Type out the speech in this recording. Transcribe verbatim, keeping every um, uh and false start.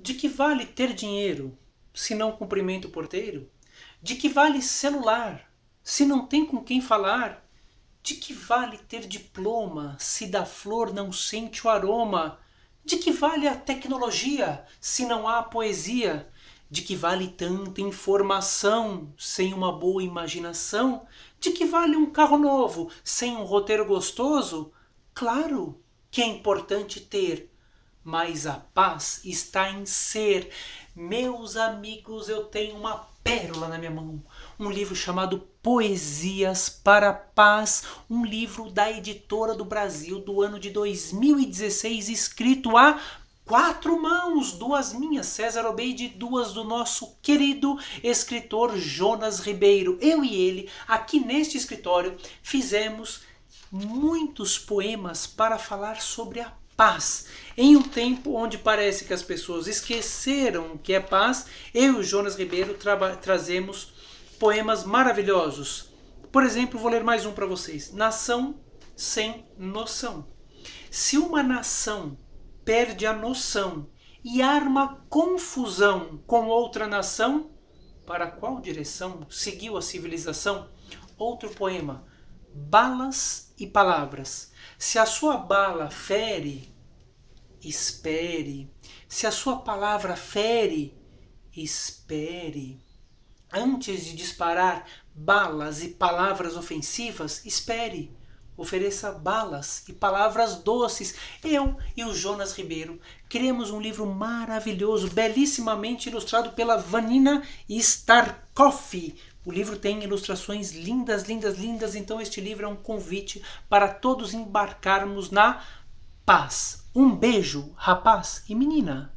De que vale ter dinheiro se não cumprimenta o porteiro? De que vale celular se não tem com quem falar? De que vale ter diploma se da flor não sente o aroma? De que vale a tecnologia se não há poesia? De que vale tanta informação sem uma boa imaginação? De que vale um carro novo sem um roteiro gostoso? Claro que é importante ter, mas a paz está em ser. Meus amigos, eu tenho uma pérola na minha mão. Um livro chamado Poesias para a Paz, um livro da Editora do Brasil do ano de dois mil e dezesseis, escrito a quatro mãos, duas minhas, César Obeide, duas do nosso querido escritor Jonas Ribeiro. Eu e ele, aqui neste escritório, fizemos muitos poemas para falar sobre a paz. Em um tempo onde parece que as pessoas esqueceram o que é paz, eu e o Jonas Ribeiro tra trazemos poemas maravilhosos. Por exemplo, vou ler mais um para vocês. Nação sem noção. Se uma nação perde a noção e arma confusão com outra nação, para qual direção seguiu a civilização? Outro poema. Balas e palavras. Se a sua bala fere, espere. Se a sua palavra fere, espere. Antes de disparar balas e palavras ofensivas, espere. Ofereça balas e palavras doces. Eu e o Jonas Ribeiro criamos um livro maravilhoso, belíssimamente ilustrado pela Vanina Starkoff. O livro tem ilustrações lindas, lindas, lindas. Então este livro é um convite para todos embarcarmos na paz. Um beijo, rapaz e menina.